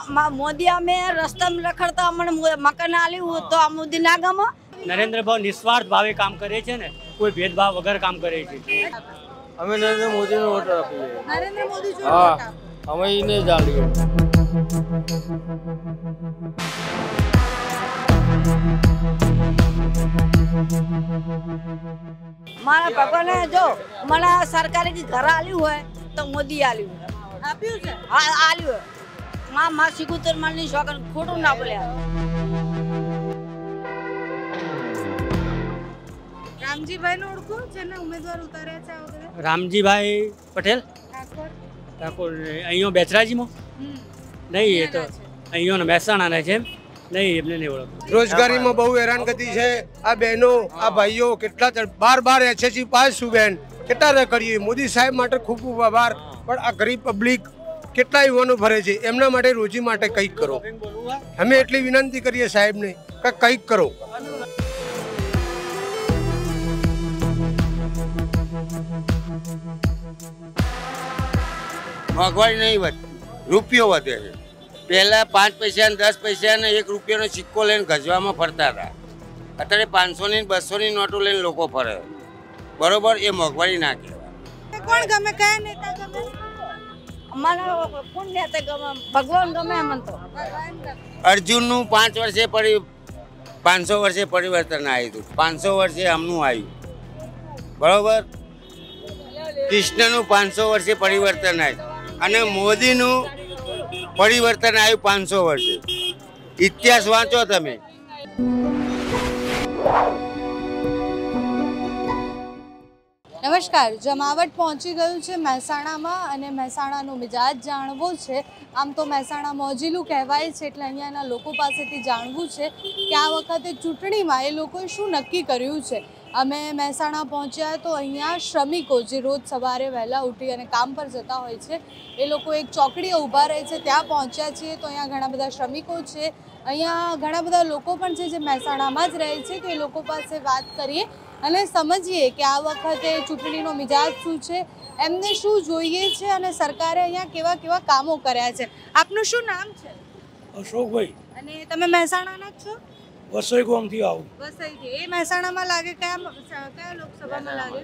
मोदी हमें रास्ता में रखड़ता अमने मकान आली तो आ मोदी ना गम नरेंद्र भाई निस्वार्थ भावे काम करे छे ने कोई भेदभाव वगर काम करे छे અમે નરેન્દ્ર મોદીને વોટ આપીએ नरेंद्र मोदी जो હા અમે એને જાણીએ मारा भगवान जो मना सरकार की घर आली हुए तो मोदी आली हुए आप्યું છે હા આલી હોય માં સિકુતર માની શોકન ખોટું ના બોલ્યા રામજી ભાઈ ને ઓળખો જેને ઉમેદવાર ઉતાર્યા છે આ વખતે रामजी भाई पटेल ठाकुर अहियो बेचराजी में नहीं ये तो अहियो ने महेसाणा ने छे नहीं एमने नहीं ओळख रोजगारी में बहु हैरानगति है आ बहनों आ भाईओ केटला बार एसएससी पास छू बेन केटला करिए मोदी साहेब माटे खूब खूब आभार पण आ गरीब पब्लिक केटला युवानो भरे छे एमना माटे रोजी माटे कंईक करो हमें एटली विनंती करिए साहेब ने कि कंईक करो મોંઘવારી નહીં વધતી રૂપિયો વધે છે પહેલા 5 પૈસા ને 10 પૈસા ને 1 રૂપિયાનો સિક્કો લઈને ગજવામાં ફરતા હતા અત્યારે 500 ની 200 ની નોટો લઈને લોકો ફરે બરોબર એ મોંઘવારી ના કહેવાય કોણ ગમે કયા નેતા ગમે મને કોણ નેતા ગમે ભગવાન ગમે મન તો અર્જુનનું 5 વર્ષે 500 વર્ષે પરિવર્તન આવ્યું 500 વર્ષે આમનું આવ્યું બરોબર કૃષ્ણનું 500 વર્ષે પરિવર્તન આવ્યું અને મોદીનું પરિવર્તન આવ્યું 500 વર્ષે ઇતિહાસ વાંચો તમે નમસ્કાર જમાવટ પહોંચી ગયું છે મહેસાણામાં અને મહેસાણાનો મિજાજ જાણવો છે આમ તો મહેસાણા મોજીલું કહેવાય છે એટલે અહીંયાના લોકો પાસેથી જાણવું છે કે આ વખતે ચૂંટણીમાં એ લોકોએ શું નક્કી કર્યું છે અમે મહેસાણા પહોંચ્યા તો અહીંયા શ્રમિકો જે રોજ સવારે વહેલા ઉઠી અને કામ પર જતા હોય છે એ લોકો એક ચોકડીએ ઊભા રહે છે ત્યાં પહોંચ્યા છીએ તો અહીંયા ઘણા બધા શ્રમિકો છે અહીંયા ઘણા બધા લોકો પણ છે જે મહેસાણામાં જ રહે છે તો એ લોકો પાસે વાત કરીએ અને સમજીએ કે આ વખતે ચૂંટણીનો મિજાજ શું છે એમને શું જોઈએ છે અને સરકારે અહીંયા કેવા કેવા કામો કર્યા છે આપનું શું નામ છે અશોકભાઈ અને તમે મહેસાણાના જ છો વસઈ ગામથી આવું વસઈથી એ મહેસાણામાં લાગે કયા લોકસભામાં લાગે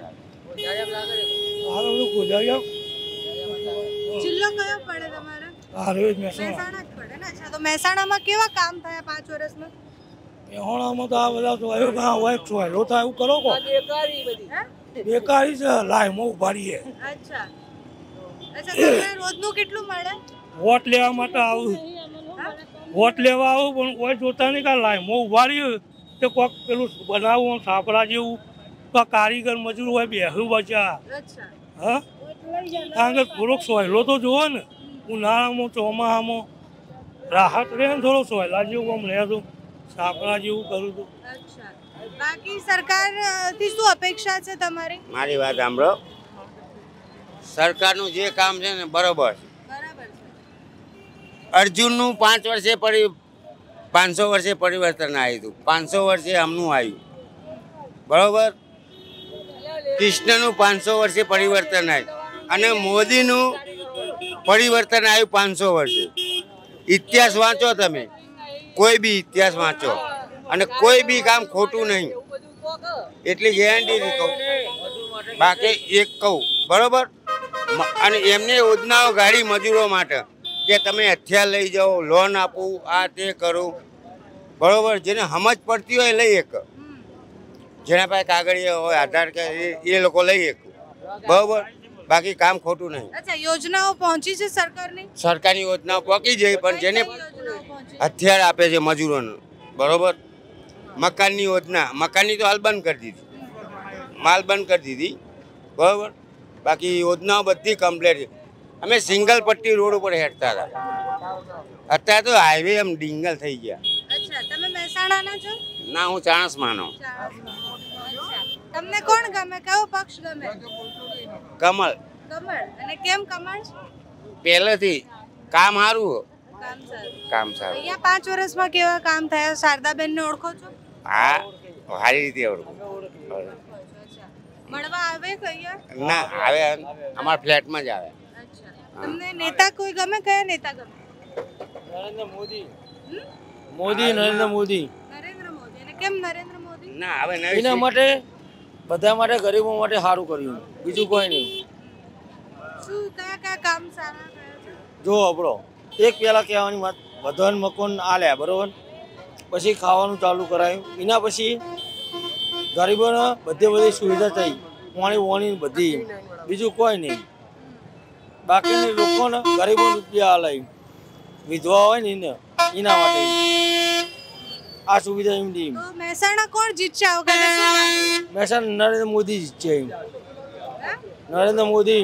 આરો ગોજારિયા જિલ્લો કયો પડે તમારે આરો મહેસાણા જ પડે ને અચ્છા તો મહેસાણામાં કેવા કામ થયા 5 વર્ષમાં મેહોણામાં તો આ બધા સોયો ગાં હોય સોયલો થાય એવું કરો કો બેકારી છે લાઈમાં ઉભા રહીએ અચ્છા અચ્છા તમને રોજનું કેટલું મળે વોટ લેવા માટે આવું વોટ લેવા આવું પણ કોઈ જોતા નહીં કે લાઈમાં ઉભા રહીએ તે કોઈક પેલું બનાવવું સાપડા જેવું તો કારીગર મજૂર હોય બેહું બચ્યા અચ્છા હા કારણ કે થોડોક સોયલો તો જોવો ને ઉનાળામાં ચોમાસામાં રાહત રહે ને થોડો સોયલા જેવું આમ રહે તો સાપડા જેવું કરું છું અચ્છા બાકી સરકારથી શું અપેક્ષા છે તમારી મારી વાત સાંભળો સરકારનું જે કામ છે ને બરોબર છે બરાબર છે અર્જુનનું 5 વર્ષે 500 વર્ષે પરિવર્તન આવ્યું 500 વર્ષે આમનું આવ્યું બરોબર કૃષ્ણનું 500 વર્ષે પરિવર્તન આવ્યું અને મોદીનું પરિવર્તન આવ્યું 500 વર્ષે ઇતિહાસ વાંચો તમે કોઈ બી ઇતિહાસ વાંચો અને કોઈ બી કામ ખોટું નહીં એટલી ગેરંટી કહું બાકી એક કહું બરોબર અને એમને યોજનાઓ ગાડી મજૂરો માટે કે તમે હથિયાર લઈ જાઓ લોન આપું આ તે કરું બરોબર જેને સમજ પડતી હોય લઈ એક જેના પાસે કાગળિયા હોય આધાર કાર્ડ એ લોકો લઈ એક બરોબર બાકી કામ ખોટું નહીં અચ્છા યોજનાઓ પહોંચી છે સરકારની યોજનાઓ પહોંચી જાય પણ જેને હથિયાર આપે છે મજૂરોને બરોબર મકાનની યોજના મકાનની તો હાલ બંધ કરી દીધી માલ બંધ કરી દીધી બરોબર બાકી યોજનાઓ બધી કમ્પ્લીટ છે અમે સિંગલ પટ્ટી રોડ ઉપર હેઠતા હતા અત્યારે તો હાઈવે એમ ડિંગલ થઈ ગયા અચ્છા તમે મહેસાણાના છો ના હું ચાણસમાનો તમને કોણ ગમે કયો પક્ષ ગમે કમળ કમળ અને કેમ કમળ પહેલેથી કામ સારું કામ સારું કામ સારું અહીંયા 5 વર્ષમાં કેવા કામ થયા શારદાબેન ને ઓળખો છો હા સારી રીતે ઓળખું મળવા આવે કયા ના આવે અમારા ફ્લેટમાં જ આવે અચ્છા તમને નેતા કોઈ ગમે કયા નેતા ગમે નરેન્દ્ર મોદી મોદી નરેન્દ્ર મોદી નરેન્દ્ર મોદી. અને કેમ નરેન્દ્ર મોદી? ના હવે એના માટે બધા માટે ગરીબો માટે સારું કર્યું, બીજું કોઈ નહીં. શું કયા કયા કામ સારા થયા છે? જો આપણો એક પહેલાં કહેવાની વાત, બધાને મકાન આલ્યા બરાબર, પછી ખાવાનું ચાલુ કરાયું, એના પછી ગરીબોને બધી સુવિધા થઈ, પાણી બધી, બીજું કોઈ નહીં. બાકીની લોકોને ગરીબો રૂપિયા આલાય, વિધવા હોય ને એને એના માટે આ સુવિધા એમ દી. તો મહેસાણા કોણ જીતશે આ વખતે? શું લાગે? મહેસાણા નરેન્દ્ર મોદી છે. નરેન્દ્ર મોદી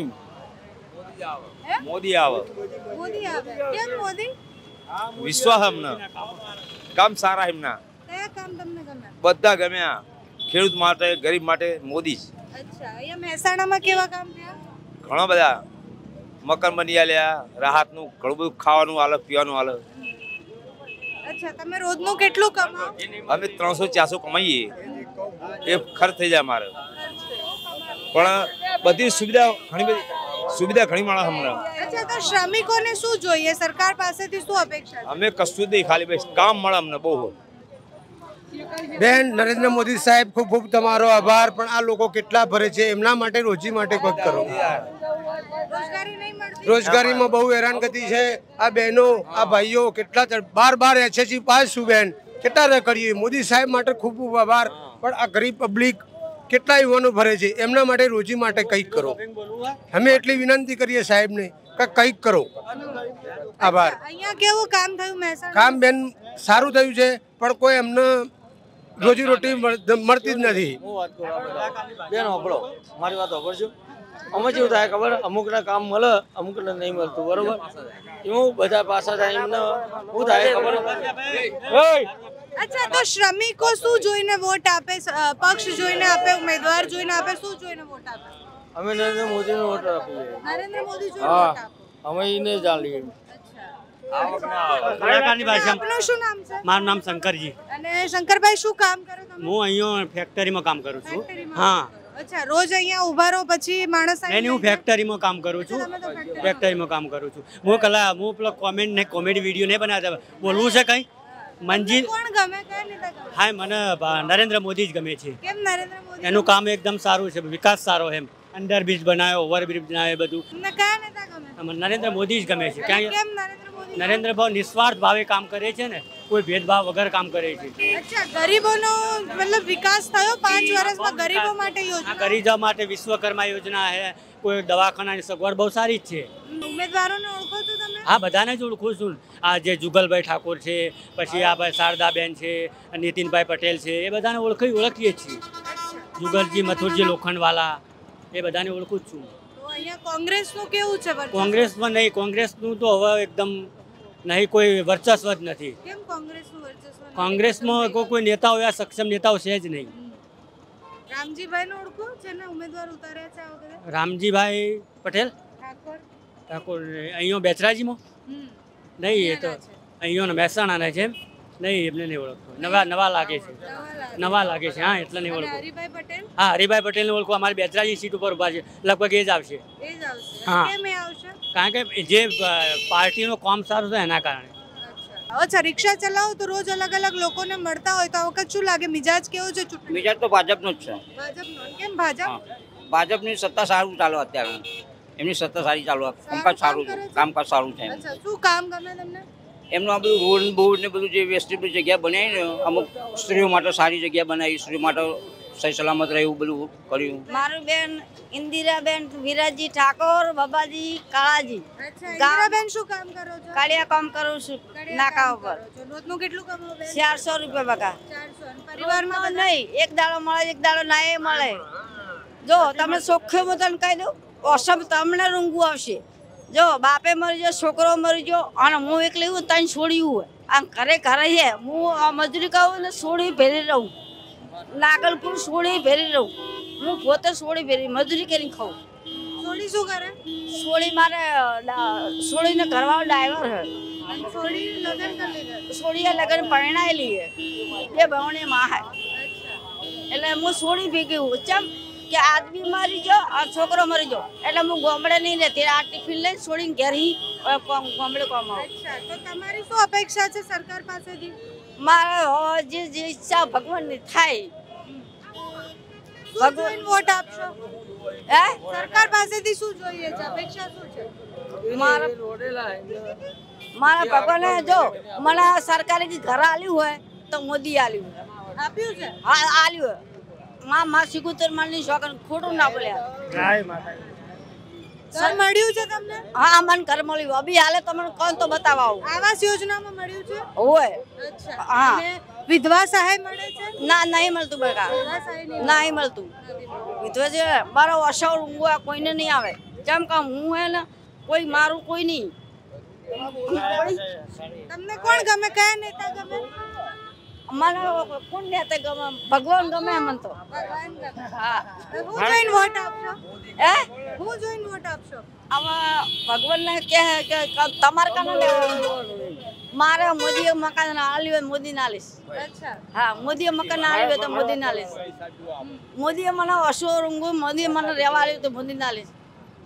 મોદી આવે. મોદી આવે. કેમ મોદી? વિશ્વાસ એમને, કામ સારા એમના, કયા કામ તમને ગમે? બધા ગમ્યા. ખેડૂત માટે, ગરીબ માટે મોદી જ. અચ્છા, અહીંયા મહેસાણામાં કેવા કામ થયા? ઘણા બધા મકાન બની આલ્યા, રાહતનું ઘણું બધું ખાવાનું આલે, પીવાનું આલે. અચ્છા, તમે રોજનું કેટલું કમાઓ? અમે 300-400 કમાઈએ, એ ખર્ચ થઈ જાય અમારે. પણ બધી સુવિધા ઘણી માણસ અમને. અચ્છા, તો શ્રમિકોને શું જોઈએ? સરકાર પાસેથી શું અપેક્ષા છે? અમે કશું જ નહીં, ખાલી બસ કામ મળે અમને બહુ. બેન નરેન્દ્ર મોદી સાહેબ ખૂબ ખૂબ તમારો આભાર. પણ આ લોકો કેટલા ભરે છે, એમના માટે રોજી માટે કંઈક કરો. રોજગારી નહીં મળતી? રોજગારીમાં બહુ હેરાનગતિ છે. આ બહેનો, આ ભાઈઓ કેટલા 12 SSC પાસ છું બેન, કેટલા રખડીએ. મોદી સાહેબ માટે ખૂબ ખૂબ આભાર. પણ આ ગરીબ પબ્લિક કેટલા યુવાનો ભરે છે, એમના માટે રોજી માટે કંઈક કરો. અમે એટલી વિનંતી કરીએ સાહેબને કે કંઈક કરો. આભાર. અહીંયા કેવું કામ થયું મહેસાણા? કામ બેન સારું થયું છે, પણ કોઈ એમને રોજી રોટી મળતી જ નથી. હું વાત કરું બેન, સાંભળો મારી વાત સાંભળજો. અમે જેવું થાય ખબર, અમુકને કામ મળે, અમુકને નહીં મળતું બરોબર. એવું બધા પાછા થાય એમને શું થાય ખબર? અચ્છા, તો શ્રમિકો શું જોઈને વોટ આપે? પક્ષ જોઈને આપે, ઉમેદવાર જોઈને આપે, શું જોઈને વોટ આપે? અમે નરેન્દ્ર મોદીને વોટ આપીએ. નરેન્દ્ર મોદી જોઈને વોટ આપે. અમે એને ચાલીએ. આપનું શું નામ છે? મારું નામ શંકરજી. અને શંકરભાઈ શું કામ કરો તમે? હું અહીંયા ફેક્ટરીમાં કામ કરું છું. ફેક્ટરીમાં હા, કામ કરો. અચ્છા, રોજ અહીંયા ઉભા રહો પછી માણસ આવીને એની હું ફેક્ટરીમાં કામ કરું છું. તમે તો ફેક્ટરીમાં ફેક્ટરીમાં કામ કરું છું. હું પેલો કોમેડી વિડીયો નહીં બનાવતા, બોલવું છે કંઈ? મંજીલ. કોણ ગમે? કયા નેતા ગમે? હા, મને નરેન્દ્ર મોદી જ ગમે છે. કેમ નરેન્દ્ર મોદી? એનું કામ એકદમ સારું છે, વિકાસ સારો એમ. અંડરબ્રિજ બનાવ્યો, ઓવરબ્રિજ બનાવ્યો, બધું. તમને કયા નેતા ગમે? નરેન્દ્ર મોદી જ ગમે છે. ક્યાં કેમ નરેન્દ્ર મોદી? નરેન્દ્ર ભાવ નિસ્વાર્થ ભાવે કામ કરે છે ને, કોઈ ભેદભાવ વગર કામ કરે છે. અચ્છા, ગરીબોનો મતલબ વિકાસ થયો 5 વર્ષમાં ગરીબો માટે આ યોજના? ગરીબ માટે વિશ્વકર્મા યોજના છે, કોઈ દવાખાનાની સગવડ બહુ સારી જ છે. ઉમેદવારોને ઓળખો છો તમે? હા, બધાને જ ઓળખું છું. આ જે જુગલભાઈ ઠાકોર છે, પછી આ ભાઈ શારદાબેન છે, નીતિનભાઈ પટેલ છે, એ બધાને ઓળખીએ છીએ. જુગલજી, મથુરજી લોખંડવાલા, એ બધાને ઓળખું જ છું. તો અહીંયા કોંગ્રેસનું કેવું છે વર્ચસ્વ? કોંગ્રેસમાં નહીં, કોંગ્રેસનું તો હવે એકદમ નહીં, કોઈ વર્ચસ્વ જ નથી. કેમ કોંગ્રેસનું વર્ચસ્વ નથી? કોંગ્રેસમાં કોઈ નેતાઓ એવા સક્ષમ નેતાઓ છે જ નહીં. રામજીભાઈને ઓળખો છે ને ઉમેદવાર ઉતાર્યા છે આ વખતે? રામજીભાઈ પટેલ ઠાકોર? ઠાકોર અહીંયા બેચરાજીમાં નહીં, એ તો અહીંયા મહેસાણાના છે. નહીં, એમને નહીં ઓળખતો. નવા લાગે છે. નવા લાગે છે. હા, એટલે નહીં અને ઓળખો. હરિભાઈ પટેલ? હા, હરિભાઈ પટેલને ઓળખો. અમારી બેચરાજી સીટ ઉપર ઉભા છે, લગભગ એ જ આવશે. એ જ આવશે. હા. કેમ એ આવશે? કારણ કે જે પાર્ટીનું કામ સારું છે એના કારણે. અચ્છા, રિક્ષા ચલાવો તો રોજ અલગ અલગ લોકોને મળતા હોય તો આ વખત શું લાગે? મિજાજ કેવો છે ચૂંટણી? મિજાજ તો ભાજપનો જ છે. ભાજપનો? કેમ ભાજપ? ભાજપની સત્તા સારું ચાલો અત્યારે. એમની સત્તા સારી ચાલુ, કામકાજ સારું છે, કામકાજ સારું છે. અચ્છા, શું કામ ગમે તમને? એમનું આ બધું રોડ બોર્ડ ને બધું જે વેસ્ટેબલ જગ્યા બનાવી ને, અમુક સ્ત્રીઓ માટે સારી જગ્યા બનાવી, સ્ત્રીઓ માટે સહી સલામત રહે એવું બધું કર્યું. મારું બેન ઇન્દિરાબેન વિરાજી ઠાકોર, બાબાજી કાળાજી. અચ્છા, ઇન્દિરાબેન શું કામ કરો છો? કાળિયા કામ કરું છું નાકા ઉપર. રોજનું કેટલું કમાવો બેન? 400 રૂપિયા બકા. 400. અને પરિવારમાં નહીં, એક દાડો મળે, એક દાડો ના એ મળે. જો તમે ચોખ્ખે હું તને કહી દઉં, ઓસમ તમને રૂંગું આવશે. જો બાપે મરી ગયો, છોકરો મરી ગયો, અને હું એકલી હું તને છોડ્યું હોય. આમ ઘરે છે, હું મજૂરી કહું ને સોળી ભેરી રહું, નાગલપુર સોળી ભેરી રહું. હું પોતે સોળી ભેરી મજૂરી કરીને ખાઉં. સોળી શું કરે? સોળી મારે સોળીને ઘરવાળો ડ્રાઈવર હે. સોળી લગ્ન કરી લીધા? સોળીએ લગ્ન પરણાયેલી હે, 2 બહેણી માં હે. એટલે હું સોળી ભેગી હું ચમ કે આદમી મરી ગયો અને છોકરો મરી ગયો એટલે હું ગામડે નહીં રહેતી આ ટિફિન લઈને છોડીને ઘેર ગામડે કામ આવું અચ્છા તો તમારી શું અપેક્ષા છે સરકાર પાસેથી મારે જે ઈચ્છા ભગવાનની થાય ભગવાન વોટ આપશો હે સરકાર પાસેથી શું જોઈએ છે અપેક્ષા શું છે મારા ભગવાને જો મને સરકારે ઘર આલ્યું હોય તો મોદી આલ્યું આપ્યું છે હા આલ્યું માં સિકુતર માની શોખન ખોટું ના બોલ્યા ઘર મળ્યું છે તમને હા મને ઘર મળ્યું અભી હાલે તમને કોણ તો બતાવા આવું આવાસ યોજનામાં મળ્યું છે હોય અચ્છા હા. અને વિધવા સહાય મળે છે ના નહીં મળતું બકા વિધવા સહાય નહીં નહીં મળતું વિધવા છે મારો અસર ઊંઘવા કોઈને નહીં આવે જેમ કે હું હે ને કોઈ મારું કોઈ નહીં તમને કોણ ગમે કયા નેતા ગમે મને કોણ નેતા ગમે ભગવાન ગમે મને તો ભગવાન ગમે હા હું જોઈને વોટ આપશો હે હું જોઈને વોટ આપશો આમાં ભગવાનને કે તમારે કાને લેવાનું મારે મોદીએ મકાન આલ્યું મોદી ના લઈશ અચ્છા હા મોદીએ મકાન આલ્યું તો મોદી ના લઈશ મોદીએ મને અસુર ઊંઘું મોદીએ મને રહેવા આવ્યું તો મોદી ના લઈશ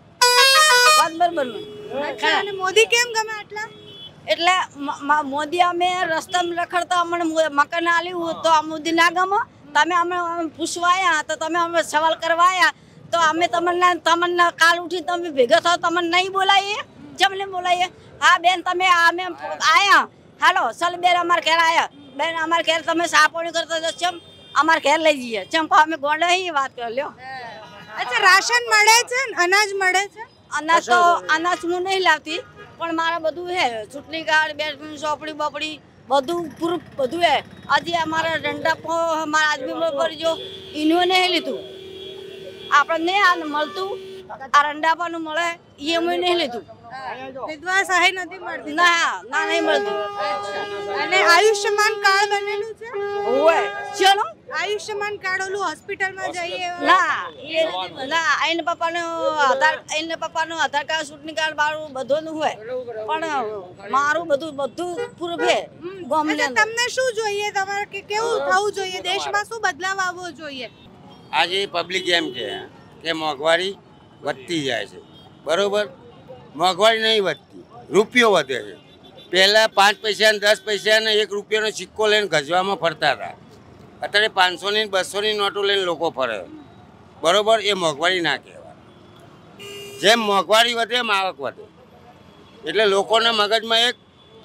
વાત બરાબર ને અચ્છા અને મોદી કેમ ગમે આટલા એટલે મોદી અમે રસ્તામાં રખડતા અમને મકાન આલ્યું તો આ મોદી ના ગમો તમે અમે પૂછવા આવ્યા તો તમે અમે સવાલ કરવા આવ્યા તો અમે તમને કાલ ઉઠી તમે ભેગા થાવ તમને નહીં બોલાવીએ જેમ નહીં બોલાવીએ હા બેન તમે અમે આવ્યા હાલો ચાલ બેન અમારા ઘેર આવ્યા બેન અમારા ઘેર તમે સાપોણી કરતા તો ચમ અમારા ઘેર લઈ જઈએ ચમ અમે ગોંડા વાત કરી લ્યો અચ્છા રાશન મળે છે ને અનાજ મળે છે અનાજ હું નહીં લાવતી પણ મારા બધું હે ચૂંટણી કાર્ડ બેટની ચોપડી બપડી બધું પૂરું બધું હે આજે અમારા દંડા મારા આદમી પર જો ઇનો નહીં લીધું આપણે નહીં મળતું આ રંડાપાનું મળે એ અમે નહીં લીધું વિધવા સહાય નથી મળતી ના નહીં મળતું અને આયુષ્યમાન કાર્ડ બનેલું છે હોય ચલો આયુષ્યમાન કાર્ડ ઓલું હોસ્પિટલમાં જઈએ ના એને પપ્પાનું આધાર કાર્ડ ચૂંટણી કાર્ડ મારું બધું હોય પણ મારું બધું પૂરું છે તમને શું જોઈએ તમારે કેવું થવું જોઈએ દેશમાં શું બદલાવ આવવો જોઈએ આજે પબ્લિક એમ કે મોંઘવારી વધતી જાય છે બરોબર મોંઘવારી નહીં વધતી રૂપિયો વધે છે પહેલાં 5 પૈસા ને 10 પૈસા ને 1 રૂપિયાનો સિક્કો લઈને ગજવામાં ફરતા હતા અત્યારે 500 ની 200 ની નોટો લઈને લોકો ફરે બરોબર એ મોંઘવારી ના કહેવાય જેમ મોંઘવારી વધે એમ આવક વધે એટલે લોકોના મગજમાં એક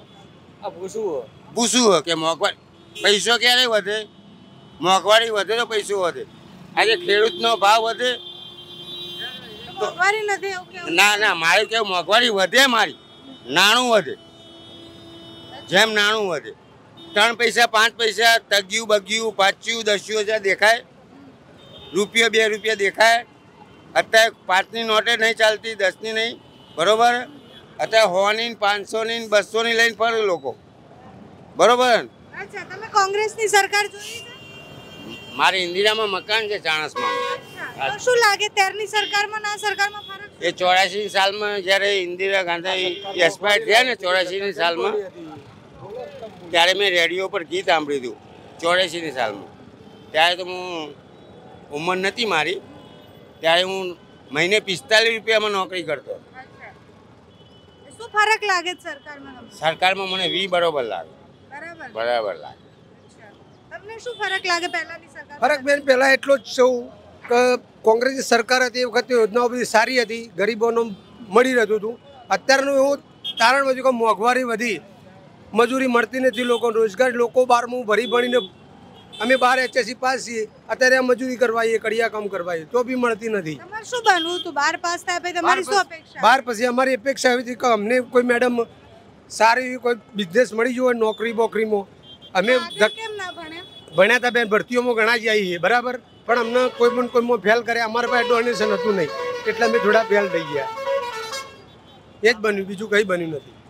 ભૂસું કે મોંઘવારી પૈસો ક્યારે વધે મોંઘવારી વધે તો પૈસો વધે આજે ખેડૂતનો ભાવ વધે મોંઘવારી નથી એવું કેવું ના મારે કેવું મોંઘવારી વધે મારી નાણું વધે જેમ નાણું વધે 3 પૈસા 5 પૈસા તગ્યું બગ્યું 5 10 હજાર દેખાય રૂપિયો 2 રૂપિયા દેખાય અત્યારે 5 ની નોટે નહીં ચાલતી 10 ની નહીં બરોબર અત્યારે 100 ની 500 ની 200 ની લઈને ફરે લોકો બરોબર અચ્છા તમે કોંગ્રેસની સરકાર જોઈ છે મારે ઇન્દિરામાં મકાન છે ચાણસમાં તો શું લાગે ત્યારની સરકારમાં ના સરકારમાં ફરક એ 84 સાલમાં જ્યારે ઇન્દિરા ગાંધી એક્સપાયર થયા ને 84 સાલમાં ત્યારે મેં રેડિયો પર ગીત સાંભળ્યું હતું 84 સાલમાં ત્યારે તો હું ઉંમર નથી મારી ત્યારે હું મહિને 45 રૂપિયામાં નોકરી કરતો શું ફરક લાગે સરકારમાં મને બરોબર લાગે બરાબર લાગે તમને શું ફરક લાગે પહેલાની સરકાર ફરક બેન પહેલાં એટલો જ છું કે કોંગ્રેસની સરકાર હતી એ વખતે યોજનાઓ બધી સારી હતી ગરીબોનો મળી રહેતું હતું અત્યારનું એવું કારણ વધ્યું કે મોંઘવારી વધી મજૂરી મળતી નથી લોકો રોજગાર લોકો 12મું ભરી ભણીને અમે 12 HSC પાસ છીએ અત્યારે મજૂરી કરવાઈએ કડિયા કામ કરવાઈએ તો બી મળતી નથી તમારે શું બનવું હતું 12 પાસ થાય પછી તમારી શું અપેક્ષા 12 પછી અમારી અપેક્ષા એવી હતી કે અમને કોઈ મેડમ સારી કોઈ બિઝનેસ મળી જોઈએ નોકરી બોકરીમાં અમે કેમ ના ભણે ભણ્યા હતા બેન ભરતીઓમાં ઘણા જ આવીએ બરાબર પણ અમને કોઈમાં ફેલ કરે અમારા પાસે ડોનેશન હતું નહીં એટલે અમે થોડા ફેલ થઈ ગયા એ જ બન્યું બીજું કંઈ બન્યું નથી